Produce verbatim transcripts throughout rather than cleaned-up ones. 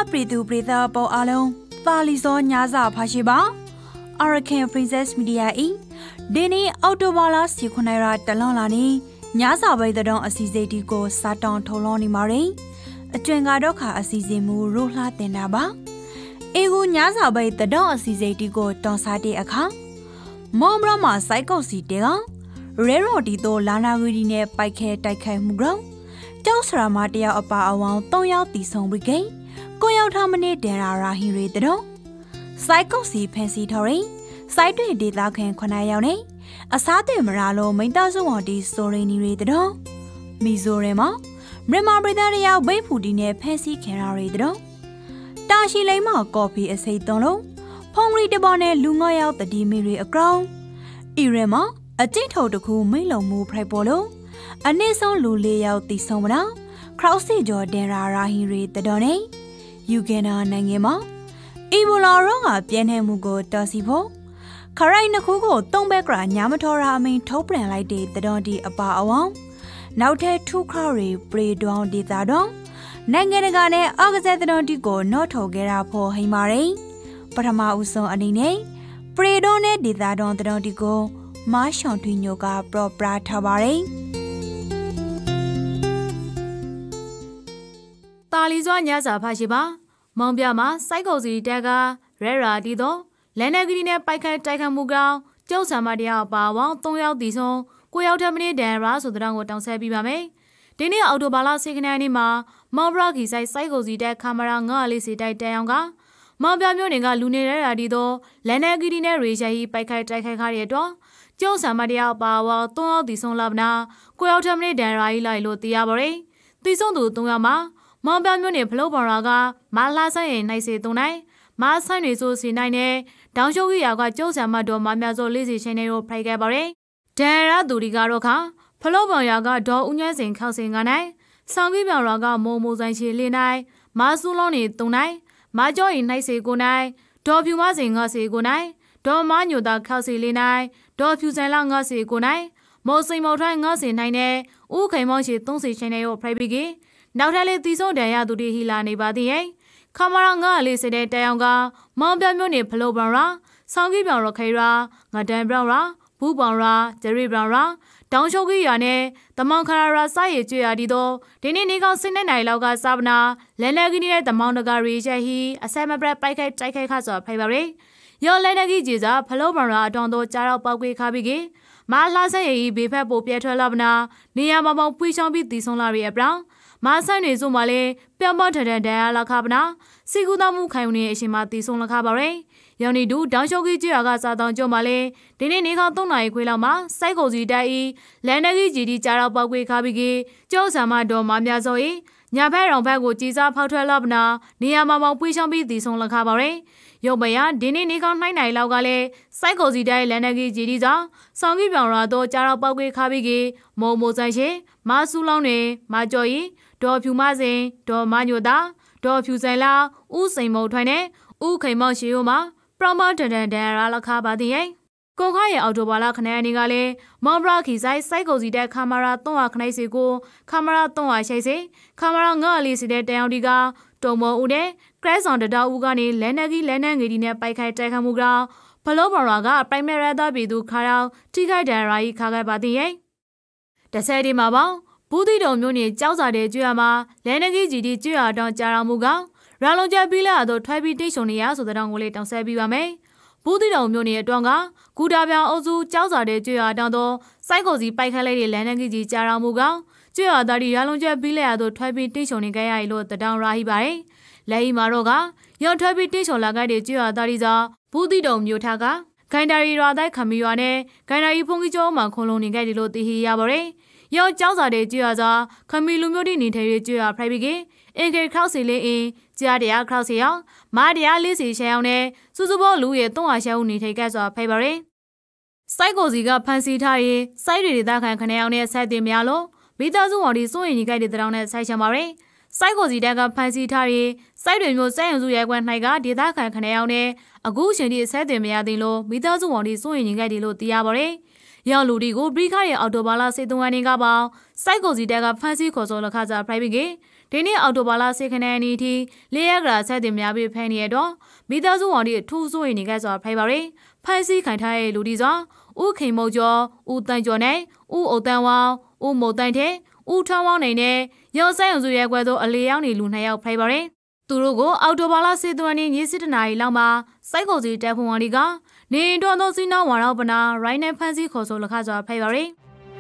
Pridu Prida Bo Alon, Talizo Nyaza Pashiba, Arakan Princess Media E, Dini Autobala Sikunera Talonani, Nyaza by the Don Assizeti go Satan Toloni Mari, a Twengadoka Assizimu Ruhla Tenaba, Egu Nyaza by the Don Assizeti go Tonsati Aka, Mombrama Psycho Sitega, Rero Dito Lana Udine Pike Taika Mugro, Josra Matia Apa Awang Toya Tisong Brigade, Goya Tamane Dera he read the door. Psycho si Pensitory, Saito did Lakan Konayone, Asate Maralo Mendazo Wadi Sorini read the door. Mizorema, Rema Bredaria Waypudine Pensy can read the door. Dashi Lema copy a say dono, Pong read the bonnet lunga out the demiri a crown. Irema, a jinto to cool Milo Mu Prepolo, a Nason Lu lay out the somna, Krause Jordan Rahi read the donne. Yugena Nangema, Ibola Ronga Pianemugo Dasipo, Karaina Kugo, Tombekra, Yamatora, mean Topran like date the donti about a one. Now te two curry, breed down the Zadon, Nanganagane, Agazadon go, not to get up for Himare, Patama Uso Anine, breed on it, did that on the donti go, Marshon to Yoga, Pro Brat Tabare. Talizwa Nyaza Pashiba, Mombiama, Psychosi Daga, Rera Dido, Lenagine Pika Taka Muga, Josa Madia Bawa, Toya Dison, Goya Tamini Dera, so the Rango Town Sabibame, Dini Autobala Second Anima, Mombraki Sai Psychosi Dag Camera, Ngalisi Dayanga, Mombia Muninga Lunera Dido, Lenagine Reja, Pika Taka Carriato, Josa Madia Bawa, Toya Dison Labna, Goya Tamini Dera, Lilo Tiabore, Dison to Toyama. Mombia Muni Plobaraga, Malasa and I say Donai, Masan is so sinine, Downshogui Yaga Josa Mado Mamazo Lizzy Chenero Pregabare, Terra Durigaroka, Plobayaga do Unyas and Calcinganai, Sangiba Raga Momos and Chilinai, Masuloni Donai, Majo in Nice Gunai, Do Pumas in Gasi Gunai, Do Manu da Calcilinai, Do Pusalangasi Gunai, Mostly Motangas in Nine, Ukamoshi Tonsi Chenero Prebigi. Now tell it this on Daya to the Hilani Badi, eh? Camaranga, listen at Dayanga, Mombia Muni Plobara, Sangi Barokera, Gadan Brara, Pubara, Jerry Brara, Downshogi Yane, the Monkara Sai Adido, Diniga Sinai Loga Sabna, Lenagini, the Montagari Jahi, a Samabra Pike, Jake Casa, Pabare, Your Lenagi Giza, Palomara, Dondo Chara Pagui Kabigi, Malasa, Bipapo Pietro Labna, Niamamo Puishambi, the Solari Brown. Masan is Umale, Piamata de la Cabana, Sigudamu Kauni Shimati Sona Cabare, Yoni do Danshogi Agasa Don Jomale, Dinika Tona Quilama, Psychosi Dai, Lenagi Gidi Jarabagui Kabigi, Josama do Mamiazoi, Yaparon Pago Giza Patra Labna, Niamama Puishambi, the Sona Cabare, Yobaya, Dinika Nine Laugale, Psychosi Dai, Lenagi Gidiza, Sangi Barado, Jarabagui Kabigi, Momo Zache, Masulone, Majoi, Do Pumaze, Do Manuda, Do Pusela, Usimo Twane, Ukemo Shiuma, Promoted and Dera Cabadi. Kokaya Autobala Cananigale, Mombraki Sai Psychosi de Camara Toa Knesigo, Camara Toa Chase, Camara Ngali de Deondiga, Tomo Ude, Crash on the Daugani, Lenagi Lenangidine Pika Takamuga, Palomaraga, Primera Bidu Kara, Tika Derai Kagabadi. The Sadi Maba. Budi do Muni Jausa de Juama, Lenagi Gidi Jua don Jaramuga, Raloja Bila do Tribitation so the Rangole on Sabibame, Budi do Muni Donga, Kudabia Ozu Jausa de Jua Dando, Psychosi Picaladi Lenagi Jaramuga, Jua Dari Raloja Bila do Tribitation Gaya lo the down Rahibare, Lai Maroga, Yon Tribitation Laga de Jua Dariza, Budi do Mutaga, Kaindari Rada Kamiwane, Kainari Pungijo Macoloni Gadilo de Hiabare. Your Jausa de Juaza, Camilumodi Nitari Jua Prabigi, Eke Krausile, Jadia Krausia, Madia Lisi Shaone, Suzubo Louis Tonga Shauni take as a paper. Psychoziga Pansy Tari, Sided that can Canone said the Mialo, Bitazu on his own guided around at Sachamare. Psychozidaga Pansy Tari, Sided no Sanzuya when Naga did that can Canone, a goose and he said the Miadilo, Bitazu on his own guided Diabore. Young Ludigo, Bricari Autobala Setuanigaba, Psychosi Daga Fancy Cosola Casa Private, ဒီနေ့အော်တိုဘာလစိတ်ခနဲ့နီတီလေးရက်ကဆက်တင်များပြီးဖမ်းနေရတော့မိသားစုဝန်တွေထူးဆိုးရင်နေကြစွာဖိုက်ပါရယ်ဖမ်းဆီးခံထားတဲ့လူဒီစွာဦးခင်မုတ်ကျော်ဦးတန်ကျော်နဲ့ဦးအုတ်တန်ဝေါဦးမိုတိုင်တဲ့ဦးထောင်းဝေါနေနဲ့ရောဆိုင်အောင်စုရဲကွဲသောအလေးရောက်နေလူနှစ်ယောက်ဖိုက်ပါရယ်သူတို့ကိုအော်တိုဘာလစိတ်သွန်းနေညစစ်တနာရီလောက်မှာစိုက်ကိုစီတပ်ဖုံဝန်တွေကနေတော်သောစီနာဝါရောပနာရိုင်းနဲ့ဖမ်းဆီးခေါ်ဆိုလခစွာဖိုက်ပါရယ်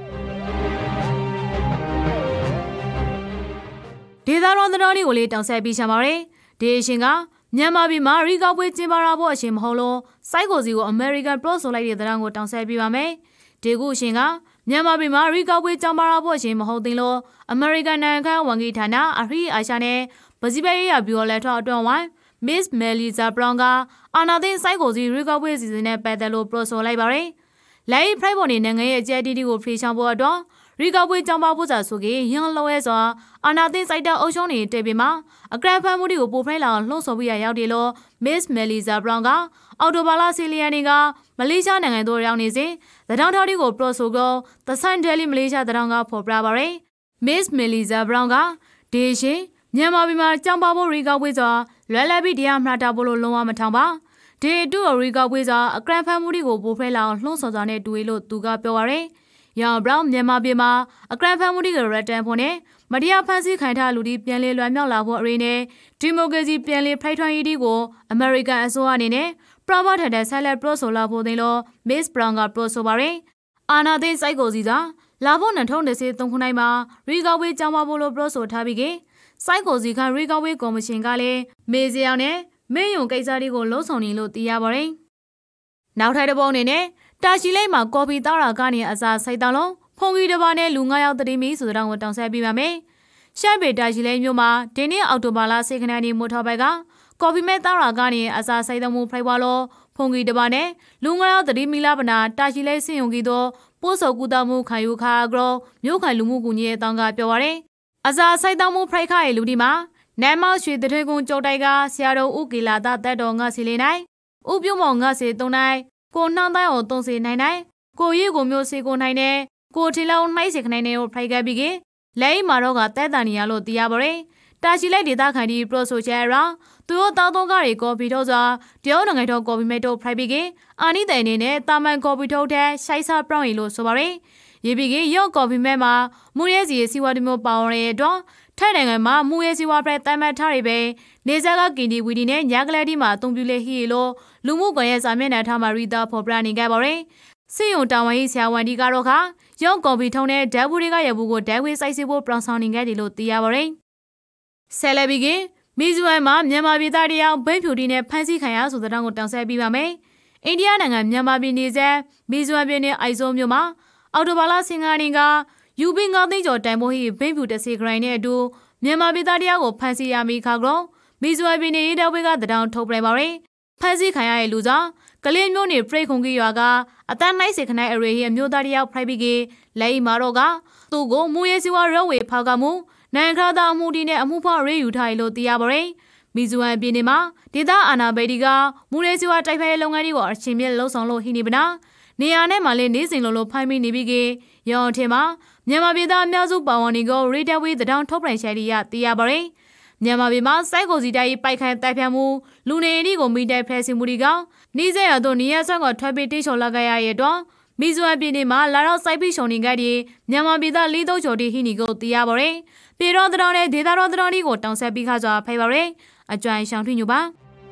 ဒေသတော်တော်တွေကိုလေးတောင်ဆက်ပြီးချပါရယ်ဒီအရှင်ကမြန်မာပြည်မှာရီကောက်ပွဲကျင်းပရဖို့အရှင်မဟုတ်လို့စိုက်ကိုစီကိုအမေရိကန်ပရော့ဆိုလိုက်တဲ့တရားကိုတောင်ဆက်ပြီးပါမယ်ဒီခုအရှင်ကမြန်မာပြည်မှာရီကောက်ပွဲကျင်းပရဖို့အရှင်မဟုတ်သေးလို့အမေရိကန်နိုင်ငံဝန်ကြီးဌာနအဟိအာရှာနဲ့ပစိဖိတ်ရဗျူလက်ထောက်အတွန်းဝိုင်း Miss Melissa Brown ကအာနာသိန်းစိုက်ကိုစီရီကောက်ပွဲစီစဉ်နဲ့ပတ်သက်လို့ပရော့ဆိုလိုက်ပါရယ်လက်ဖရိုက်ပေါ်နေနိုင်ငံရဲ့အကြက်တီတီကိုဖေးချောင်းဖို့အတွက်ရီကောက်ပွဲကြောင်းပါဖို့စာဆိုကြီးရန်လောရဲစွာအာနာသိန်းစိုက်တဲ့အုပ်ချုပ်နေတဲ့ပြည်မှာအကရန်ဖမ်းမှုတွေကိုပိုဖိုင်းလာလှုံ့ဆော်ပြီးရရောက်တယ်လို့ Miss Melissa Brown ကအော်တိုဘာလစီလီယန်ကမလေးရှားနိုင်ငံသို့ရောက်နေစဉ်သတောင်ထော်တွေကိုပရော့ဆိုကို The Sun Daily မလေးရှားသတောင်ကဖော်ပြပါရယ် Miss Melissa Brown ကဒေရှင်မြန်မာပြည်မှာကြောင်းပါဖို့ရီကောက်ပွဲစွာလွယ်လပ်ပြီးတရားမျှတဖို့လို့လုံးဝမထောင်ပါဒီတူရီကောက်ပွဲစွာအကရန်ဖမ်းမှုတွေကိုပိုဖိုင်းလာလှုံ့ဆော်စွာနဲ့တူရလို့သူကပြောပါရယ်ရောင်ဘရောင်းမြန်မာပြည်မှာအကရန်ဖမ်းမှုတွေကရတန်ဖို့နဲ့မတရားဖမ်းဆီးခံထားလူတွေပြန်လည်လွှမ်းမြောက်လာဖို့အရေးနဲ့ဒီမိုကရေစီပြန်လည်ဖိုက်ထွန်းရေးတွေကိုအမေရိကန်အစိုးရအနေနဲ့ပရမတ်ထတဲ့ဆက်လက်ပရော့ဆိုလာဖို့တင်လို့ Miss Brown ကပရော့ဆိုပါရယ်အာနာသိစိုက်ကိုစီသာလာဖို့နှစ်ထောင်တစ်ဆယ်သုံးခုနိုင်မှာရီကောက်ဝေးကြောင်းပါဖို့လို့ပရော့ဆိုထားပြီးကစိုက်ကိုစီကရီကောက်ဝေးကော်မရှင်ကလည်းမေဇီအောင်နဲ့မေယုံကိစ္စတွေကိုလှုံ့ဆော်နေလို့သိရပါရယ်နောက်ထပ်တစ်ပုံအနေနဲ့တာရှိလိမ့်မှာကော်ဖီတောက်တာကနေအစားစိုက်တောင်းလုံးဖုန်ကြီးတစ်ပါးနဲ့လူငါးယောက်တတိမီဆိုတော့ကိုတောင်းဆက်ပေးပါမယ်။ရှမ်းပေတာရှိလိမ့်မြို့မှာဒီနေ့အော်တိုဘာလစိတ်ခဏနေမို့ထော်ဘက်ကကော်ဖီမဲ့တောက်တာကနေအစားစိုက်တော်မူဖိုက်ပွားလို့ဖုန်ကြီးတစ်ပါးနဲ့လူငါးယောက်တတိမီလာပနာတာရှိလိမ့်စင်ယုံကြီးတော့ပို့စောကူတောက်မှုခံယူခါဂရောမြို့ခံလူမှုကူညီရေးတောင်းကပြောပါရယ်အစားစိုက်တော်မူဖိုက်ခါရဲ့လူဒီမှာနမ်းမောက်ရွှေတထွေကုန်းကြောက်တိုက်ကဆရာတော်ဦးကီလာတာတက်တော်ငါစီလေးနိုင်ဥပြုံးမောင်ငါစီသုံးနိုင်ကိုနှောင်းတိုင်းအောင်သုံးစီနိုင်နိုင်ကိုရီကိုမျိုးစီကိုနိုင်တဲ့ကိုထီလောင်းနှိုက်စီခနိုင်တဲ့ကိုဖိုက်ကပ်ပြီးကလဲအိမာတော့ကတဲတန်နီရလို့တရားပါရယ်တာရှိလိုက်ဒေတာခိုင်ဒီပရိုဆိုချယ်ရာသူတို့တောင်းသုံးကားတွေကော်ဖီထုတ်စွာတရုတ်နိုင်ငံတော်ကော်ဖီမဲတို့ဖိုက်ပြီးကအာနိတဲ့အနေနဲ့တာမန်ကော်ဖီထုတ်တဲ့ရှိုက်ဆာပရောင်းရီလို့ဆိုပါရယ်ရေပြီးကရော့ကော်ဖီမဲမှာမူရဲစီစီဝါဒီမျိုးပါဝင်တဲ့အတွက်ထိုင်နိုင်ငံမှာမူရဲစီဝါပရက်တိုင်မတ်ထားတွေပဲနေစားကကင်ဒီဝီဒီနဲ့ညာကလေးဒီမှာအုံပြူလေးဟီလို့လူမှုကွန်ရက်စာမျက်နှာထားမှာရီတာဖော်ပြနေကြပါရယ်စီယုံတာဝန်ကြီးဆရာဝန်ဒီကတော့ခါရော့ကော်ဖီထုံးတဲ့ဓာတ်ဘူးတွေကရဘူးကိုဓာတ်ဝေးစိုက်စီဖို့ပရောင်ဆောင်နေခဲ့တယ်လို့သိရပါရယ်ဆယ်လဘီကမီဇိုရမ်မှာမြန်မာပြည်သားတယောက်ဘိန်းဖြူတီနဲ့ဖမ်းဆီးခံရဆိုတဲ့တောင်းကိုတောင်းဆက်ပြီးပါမယ်အိန္ဒိယနိုင်ငံမြန်မာပြည်နေဆက်မီဇိုရမ်ပြည်နယ်အိုက်ဇိုမြို့မှာအော်တိုဘာလဆင်ကားနေကယူဘီငါးသိန်းကျော်တန်ဖိုးဟိဘိန်းဖြူတစ်စီဂရိုင်းနဲ့အတူမြန်မာပြည်သားတယောက်ကိုဖမ်းဆီးရမိခါကြောမီဇိုရမ်ပြည်နယ်ရေးတပ်ဖွဲ့ကတောင်းထုတ်ပြပါရယ်ဖမ်းဆီးခံရတဲ့လူကြောင့်ကလေးမျိုးနေပရိခုံကြီးရွာကအတန်းနိုင်စေခနိုင်အရေဟိအမျိုးသားတယောက်ဖိုက်ပြီးကလက်အိမာတော့ကသူ့ကိုမူရဲစီဝါရောဝေဖောက်ကမှုနိုင်ခါသားအမှုဒီနဲ့အမှုဖောက်ရေးယူထားရလို့သိရပါရယ်မီဇိုရမ်ပြည်နယ်မှာဒေသအာဏာပိုင်တွေကမူရဲစီဝါတိုက်ဖျက်လုပ်ငန်းတွေကိုအချင်းမြက်လှုံ့ဆော်လို့ဟိနေပနာနေရာနဲ့မှလည်းနေစဉ်လိုလိုဖိုင်းမိနေပြီးကရောင်ထင်မှာမြန်မာပြည်သားအများစုပါဝင်နေကိုရေတပ်ဝေးတောင်းထုတ်ပြန်ရှယ်ရီရသိရပါရယ်မြန်မာပြည်မှာစိုက်ကိုစီတိုင်းပိုက်ခိုင်တိုက်ဖြတ်မှုလူနေအင်းကိုမိတိုက်ဖဲစီမှုဒီကောင်နှီးစဲရတို့နေရဆွမ်းကထွက်ပြီးတိချော်လာကြရရဲ့တော့မီဇိုရမ်ပြည်နယ်မှာလာတော့စိုက်ပြီးရှုံနေကြတဲ့မြန်မာပြည်သားလေးသုံးကျော်တီဟိနီကိုသိရပါရယ်ပြည်တော်တောင်းတဲ့ဒေသတော်တောင်းဒီကိုတောင်းဆက်ပြီးခါစွာဖိပါရယ်အကြွိုင်ရှောင်းထွညူပါ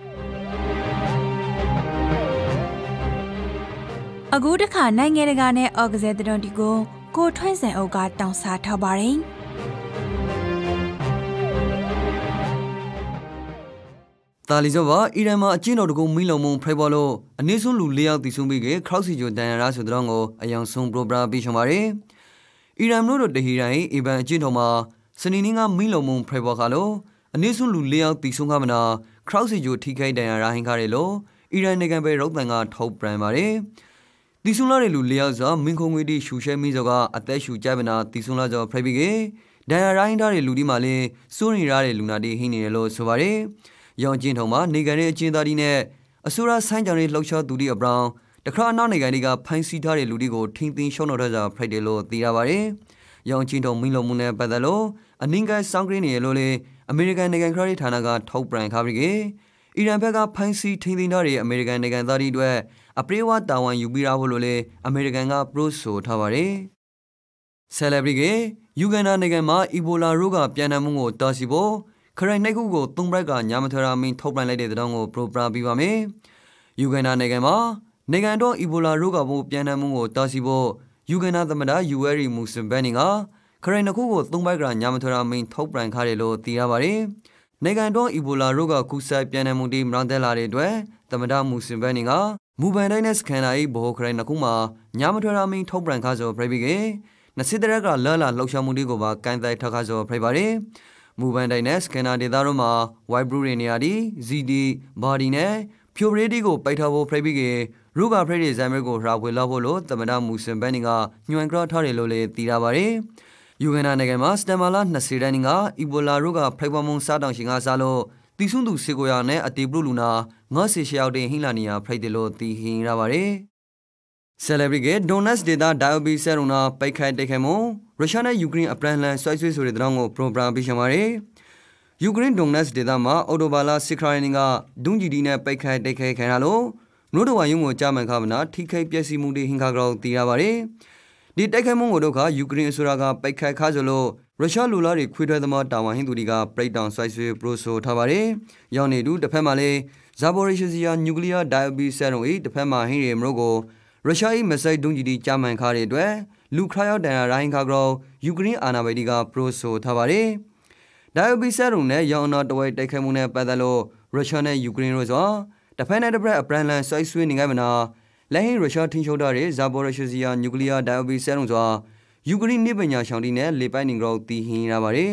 အခုတခါနိုင်ငံတကာနဲ့အော်ဂဇဲတောင်းဒီကိုကိုထွန်းစံအုပ်ကတောင်းစားထားပါရယ်တာလီဆိုပါအီရန်မှာအကျဉ်းတော်တကူမီးလုံးမုံဖရိုက်ပေါ်လို့အနည်းဆုံးလူလေးယောက်တည်ဆုံးပြီးကခရောက်စီဂျိုတန်ရရာဆိုတော့ကိုအယောင်ဆုံးပရိုပရာပြီးရှုံပါရယ်အီရန်မြို့တော်တဟီရိုင်အီဘန်အကျဉ်းတော်မှာစနေနေ့ကမီးလုံးမုံဖရိုက်ပေါ်ခါလို့အနည်းဆုံးလူလေးယောက်တည်ဆုံးခမနာခရောက်စီဂျိုထိခိုက်တန်ရရာဟင်ခါရလို့အီရန်နိုင်ငံပဲရုပ်တန်ကထုတ်ပြန်ပါရယ်တည်ဆုံးလာတဲ့လူလေးယောက်ဆိုမင်းခုံငွေတီရှူရှဲမီးစောကအသက်ရှူကြပနာတည်ဆုံးလာကြောဖရိုက်ပြီးကဒန်ရရာဟင်ထားတဲ့လူဒီမှာလည်းစိုးနေရတဲ့လူနာတီဟင်းနေတယ်လို့ဆိုပါရယ်ရောင်ကျင်းထုံမှာနေကန်တဲ့အကျဉ်းသားဒီနဲ့အစိုးရဆိုင်းကြောင်တွေလှုပ်ရှားသူဒီအပရောင်တခါနောက်နေကန်တွေကဖမ်းဆီးထားတဲ့လူတွေကိုထင်းထင်းရှုံးတော့ကြဖိုက်တယ်လို့သိရပါဗျရောင်ချင်းတော်မင်းလုံးမှုနဲ့ပတ်သက်လို့အနည်းငယ်စောင့်ကြည့်နေရလို့လေအမေရိကန်နိုင်ငံခရီးဌာနကထုတ်ပြန်ခါပြီးအီရန်ဘက်ကဖိုင်းစီထိန်းသိမ်းထားတဲ့အမေရိကန်နိုင်ငံသားတွေအတွက်အပရိဝတာဝန်ယူပြီးရဖို့လို့လေအမေရိကန်ကပရိုဆိုထားပါတယ်ဆယ်လဘရီကယူဂန်ဒါနိုင်ငံမှာအီဘိုလာရောဂါပြန်နှံမှုကိုတားဆီးဖို့ခရိုင်နှိတ်ခုကိုသုံးဘက်ကညာမထရာမင်းထုတ်ပြန်လိုက်တဲ့တောင်းကိုပရိုပရာပြီးပါမယ်ယူဂန်ဒါနိုင်ငံမှာနိုင်ငံတော်အီဘိုလာရောဂါပိုးပြန်နှံမှုကိုတားဆီးဖို့ယူဂန်ဒါသမ္မတယူဝဲရီမူစင်ဘန်နီကခရိုင်နှစ်ခုကိုသုံးဘက်ကညာမထရာမင်းထုတ်ပြန်ခါတယ်လို့သိရပါတယ်နိုင်ငံတော်အီဘိုလာရောဂါကူးစက်ပြန်နှံမှုတွေမရန်တက်လာတဲ့အတွက်သမ္မတမူစင်ဘန်နီကမူဘန်တိုင်းနဲ့စကန်နာ၏ဘောခရိုင်နှစ်ခုမှာညာမထရာမင်းထုတ်ပြန်ခါဆိုပြပြီးကနစစ်တရက်ကလာလာလှုပ်ရှားမှုတွေကိုပါကန်တိုင်ထခါဆိုပြပါတယ်မူဘန်တိုင်းနဲ့စကန်နာဒေသတို့မှာဝိုက်ဘရူရီနေရာဒီဇီဒီဘာဒီနဲ့ဖြိုဘရီဒီကိုပိုက်ထားဖို့ပြပြီးကရောဂါဖရိတ်ဇမ်မဲကိုရာဝေလာဖို့လို့သမ္မတမူစင်ဘန်နီကညွှန်ကြားထားတယ်လို့လည်းသိရပါတယ်ယူဂန်ဒါနိုင်ငံမှာစတမ်ဘာလ၂၀တန်းကအီဘိုလာရောဂါဖိတ်ပေါ်မှုစားတောင်ရှင်ကစားလို့တီဆွန်းသူစေကိုယာနဲ့အတီပလူလူနာငါးစီရှောက်တဲ့ဟင်းလာနီယာဖိတ်တယ်လို့သိဟင်ရပါတယ်ဆယ်လဘရီကဒိုနတ်ဒေတာဒိုင်အိုဘီဆယ်ရုံနာပိတ်ခိုင်တိုက်ခိုင်မှုရုရှားနဲ့ယူကရိန်းအပရန်လန်ဆွဲဆွဲဆိုတဲ့တောင်းကိုပရိုဂရမ်ပေးရှင်ပါတယ်ယူကရိန်းဒိုနတ်ဒေတာမှာအော်တိုဘာလာစစ်ခရိုင်ကဒုံဂျီဒီနဲ့ပိတ်ခိုင်တိုက်ခိုင်ခံရလို့နို့တော်ဝါယုံကိုကြားမှန်ခါမနာထိခိုက်ပျက်စီးမှုတွေဟင်္ကာကြောင်းသိရပါတယ်ဒီတိုက်ခိုက်မှုကိုတော့ကယူကရိန်းအစိုးရကပိတ်ခိုက်ခါဆိုလို့ရုရှားလူလားတွေခွေးထွဲသမားတာဝန်ဟင်းသူတွေကပရိတ်တောင်ဆွိုက်ဆွေပရိုဆိုထားပါတယ်။ရောင်နေတူတစ်ဖက်မှာလည်းဇာပိုရီရှီယာနျူကလ িয়ার ဒိုင်အိုဘီဆယ်ရုံ၏တစ်ဖက်မှာဟင်းရီမရိုကိုရုရှား၏မစ်ဆိုက်ဒုံးကျည်တီကြားမှန်ခါတဲ့အတွက်လူခရရောက်တန်ရာရိုင်းခါကြောယူကရိန်းအာဏာပိုင်တွေကပရိုဆိုထားပါတယ်။ဒိုင်အိုဘီဆယ်ရုံနဲ့ရောင်နာတဝဲတိုက်ခိုက်မှုနဲ့ပတ်သက်လို့ရုရှားနဲ့ယူကရိန်းတို့ဆိုတစ်ဖက်နဲ့တစ်ဖက်အပရန်လန်ဆွိုက်ဆွေနေကြမနာလက်ဟင်းရုရှားထင်းချုပ်ထားတဲ့ဇာပိုရီရှီယာနျူကလ িয়ার ဒိုင်အိုဘီဆယ်ရုံဆိုယူကရိန်းနေပညာရှောင်းတီနဲ့လေပိုင်နင်ကြောတီဟင်းရပါတယ်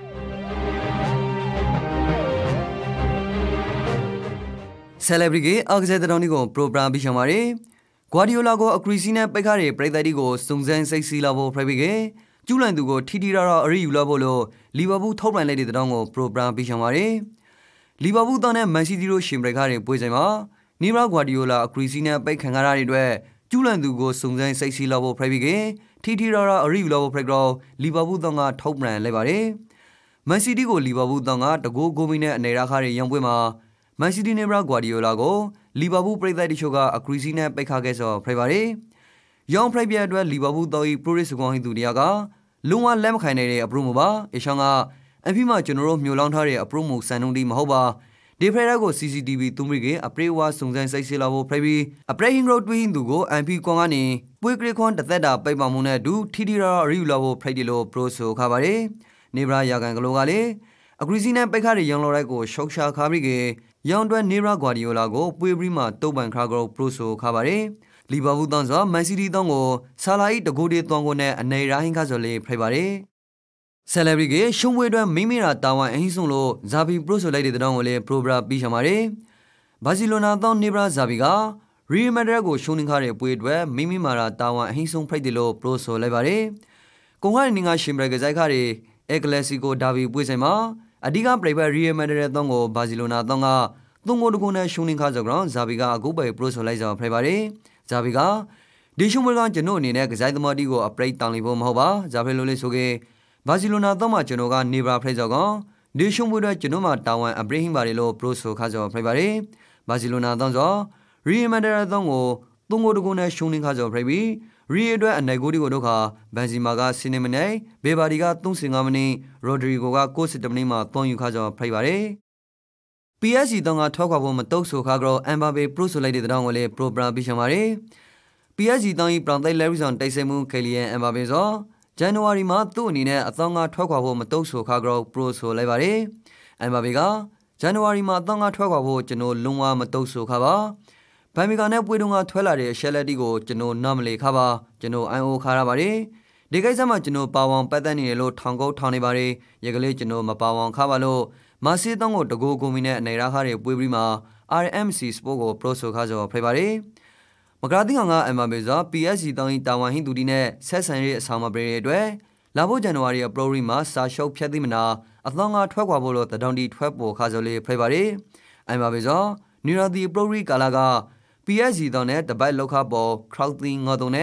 ဆယ်လဘရီကအာကစားတောင်းဒီကိုပရိုဂရမ်ပြီးရှောင်းပါတယ်ဂွာဒီယိုလာကိုအကရီစီနဲ့ပိတ်ခါတဲ့ပရိသတ်တီကိုစုံစမ်းစိတ်စီလာဖို့ဖရိုက်ပြီးကကျူးလန်သူကိုထီထီရာရာအရေးယူလာဖို့လို့လီဗာပူးထုတ်ပြန်လိုက်တဲ့တောင်းကိုပရိုဂရမ်ပြီးရှောင်းပါတယ်လီဗာပူးတောင်းနဲ့မန်စီးတီးတို့ရှင်ပရိတ်ခါတဲ့ပွဲဆိုင်မှာနီဗရာဂွာဒီယိုလာအကရီစီနဲ့ပိတ်ခံရတဲ့အတွက်ကျူးလန်သူကိုစုံစမ်းစိတ်စီလာဖို့ဖရိုက်ပြီးကထီထီရာရာအရီယူလာဖို့ဖရက်ကြောလီဗာပူးတောင်းကထုတ်ပြန်လိုက်ပါတယ်မန်စီးတီးကိုလီဗာပူးတောင်းကတကူဂိုမီနဲ့အနေရာခါတဲ့ရန်ပွဲမှာမန်စီးတီးနဲ့ဘရာဂွာဒီယိုလာကိုလီဗာပူးပရိသတ်တီချိုကအကရီစီနဲ့ပိတ်ခါခဲ့ဆိုဖရိုက်ပါတယ်ရောင်ဖရိုက်ပြအတွက်လီဗာပူးတောင်းဤပရိုရစ်ကောင်ဟိသူတရားကလုံးဝလက်မခိုင်နိုင်တဲ့အပရိုမပါအရှောင်းကအဖီမှာကျွန်တော်တို့မျိုးလောင်းထားတဲ့အပရိုမိုစံနှုံးဒီမဟုတ်ပါဒီဖရက်ကို စီ စီ တီ ဗီ သုံးပြီးကအပရိဝါစုံစမ်းစိတ်ဆေးလာဖို့ဖရိုက်ပြီးအပရိဟင်ရိုတွင်းသူကို အမ် ပီ ကွန်ကနေပွေကရခွန်တသက်တာပိတ်ပါမှုနဲ့အတူထီထီရာရီယူလာဖို့ဖရိုက်တယ်လို့ပရိုဆိုခါပါတယ်နေဗရာယာကန်ကလိုကလည်းအကရီစီနဲ့ပိတ်ခါတဲ့ရောင်လော်လိုက်ကိုရှောက်ရှာခါပြီးကရောင်တွဲနေဗရာဂွာဒီယိုလာကိုပွေပြီးမှတုတ်ပန်ခါကောပရိုဆိုခါပါတယ်လီဗာပူးတောင်းဆိုမန်စီးတီးတောင်းကိုဆာလာဤတကူတီတောင်းကိုနဲ့အနေရာဟင်ခါဆိုလေဖရိုက်ပါတယ်ဆယ်လဘရီကရှုံးပွဲအတွက်မိမိရာတာဝန်အဟင်းဆုံးလို့ဇာဘီပရိုဆိုလိုက်တဲ့တောင်းကိုလေပရိုဘရာပြီးချင်ပါတယ်ဘာစီလိုနာတောင်းနေဗရာဇာဘီကရီမက်ဒရက်ကိုရှုံးနေခါတဲ့ပွဲအတွက်မိမိမာရာတာဝန်အဟင်းဆုံးဖရိုက်တယ်လို့ပရိုဆိုလိုက်ပါတယ်ကွန်ခါနေငါရှင်ဘရကဇိုက်ခါတဲ့အက်ကလစီကိုဒါဘီပွဲဆိုင်မှာအဓိကပရိဘတ်ရီမက်ဒရက်တောင်းကိုဘာစီလိုနာတောင်းကသုံးကိုတကုနဲ့ရှုံးနေခါဆိုကြောင်းဇာဘီကအခုပဲပရိုဆိုလိုက်ကြဖရိုက်ပါတယ်ဇာဘီကဒီရှုံးပွဲကကျွန်တော်အနေနဲ့ကဇိုက်သမားတီကိုအပရိတ်တောင်းလိဖို့မဟုတ်ပါဇာဖဲလိုလေးဆိုကေဘာစီလိုနာတော့မှကျွန်တော်ကနေဗရာဖရိုက်ကြောကောင်ဒီရှုံးပွဲတော့ကျွန်တော်မှတာဝန်အပရိဟင်ပါတယ်လို့ပရိုဆိုခါကြောဖရိုက်ပါတယ်ဘာစီလိုနာတော့ဆိုရီမန်ဒရာတော့ကိုသုံးကိုတကုနဲ့ရှုံးနေခါကြောဖရိုက်ပြီးရီအတွက်အနိုင်ကိုဒီကိုတော့ခါဘန်စီမာကစီနီမနေဘေဘာဒီကသုံး၅မိနစ်ရိုဒရီဂိုကကိုစစ်တမိနစ်မှာသုံးယူခါကြောဖရိုက်ပါတယ် ပီ အက်စ် ဂျီ တော့ကထောက်ခွာဖို့မတုတ်ဆိုခါကြောအမ်ဘာဘေပရိုဆိုလိုက်တဲ့တောင်းကိုလေပရိုဂရမ်ပြီးရှင်းပါတယ် ပီ အက်စ် ဂျီ တော့ဤပရောင်သိုက်လဲရီဆောင်တိုက်ဆိုင်မှုကယ်လီယန်အမ်ဘာဘေဆိုဇန်နဝါရီမှာသူ့အနေနဲ့အသောငါထွက်ခွာဖို့မတုတ်ဆိုခါကြောပရိုဆိုလိုက်ပါတယ်အမ်ဘာဘေကဇန်နဝါရီမှာအသောငါထွက်ခွာဖို့ကျွန်တော်လုံးဝမတုတ်ဆိုခါပါဘန်မီကာနဲ့ပွေတုံကထွက်လာတဲ့ရှယ်လက်တီကိုကျွန်တော်နားမလီခါပါကျွန်တော် အိုင် အို ခါရပါတယ်ဒီကိစ္စမှာကျွန်တော်ပါဝေါင်ပတ်သက်နေတယ်လို့ထောင်ကုတ်ထောင်နေပါတယ်ရကလေးကျွန်တော်မပါဝေါင်ခါပါလို့မာစီတောင်းကိုတကူကူမီနဲ့အနေရာခါတွေပွေပြီးမှာ အာရ် အမ် စီ Sport ကိုပရိုဆိုခါကြောဖရိုက်ပါတယ်မကရာတိကောင်ကအမ်ဘာဘေဇာ ပီ အက်စ် ဂျီ တောင်းဤတာဝန်ဟင်းသူတီနဲ့ဆက်ဆံရေးအဆောင်မပရိရဲ့အတွက်လာဖို့ဇန်နဝါရီအပရိုရီမှာစာရှုပ်ဖြတ်သိမနာအသောငါထွက်ခွာဖို့လို့တဒေါန်တီထွက်ပေါ်ခါကြောလေးဖရိုက်ပါတယ်အမ်ဘာဘေဇာနီရာတီပရိုရီကာလာက ပီ အက်စ် ဂျီ တောင်းနဲ့တပိုက်လောက်ခါပေါ်ခရောက်သင်းငေါ်တုံနဲ့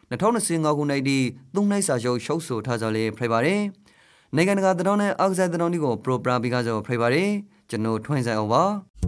ထောင်နှစ်ဆင်ငါခုနိုင်ဒီသုံးနိုင်စာချုပ်ရှုပ်ဆိုထားကြလေဖိပါတယ်နိုင်ငံတကာတတော်နဲ့အောက်ဆိုင်တတော်ဒီကိုပရိုပရာပြီးကားကြောဖိပါတယ်ကျွန်တော်ထွန်းဆိုင်အောင်ပါ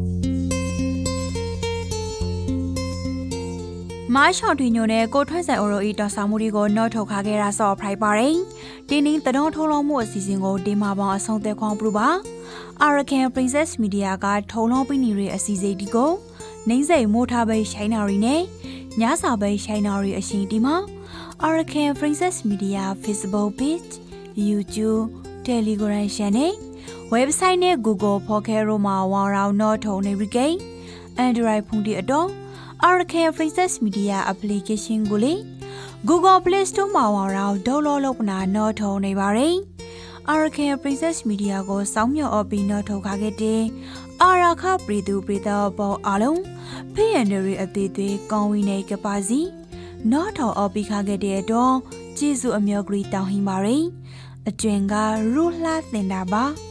မိုင်းရှောင်းထွေညိုနဲ့ကိုထွန်းဆိုင်အိုရိုဤတော်ဆောင်မှုတွေကိုနော်ထုတ်ခါခဲ့တာဆော့ဖရိုက်ပါတယ်တင်းတင်းတတော်ထုံးလုံးမှုအစီအစဉ်ကိုဒီမှာပေါင်းအဆုံးသက်ခွန်ပြုပါ Arakan Princess Media ကထုံလုံးပင်းနေရဲ့အစီအစဉ်ဒီကိုနှိမ့်စိန်မိုးထားပဲရှိုင်းနာရီနဲ့ညစာပဲရှိုင်းနာရီအရှင်ဒီမှာ Arakan Princess Media Facebook Page YouTube Telegram Channel Website နဲ့ Google Podcast တို့မှာဝေါင်ရောင်နော်ထုံနေရီကိန်း Android ဖုန်းတွေအတော့ Arakan Princess Media Application ကိုလေ Google Play Store မှာဝေါင်ရောင်ဒေါ်လောလုပ်ပနာနော်ထုံနေပါရယ် Arakan Princess Media ကိုစောင်းမြော်အပီနော်ထုတ်ခါခဲ့တဲ့အာရခပရီသူပရိသတ်ပေါ်အားလုံးဖေးရန်တွေအသေးသေးကောင်းဝီနေကပါစီနော်ထော်အပီခါခဲ့တဲ့တော့ကျေးဇူးအမျိုးကြီးတောင်းဟင်းပါရယ်အကျွင်ကရူလှတင်တာပါ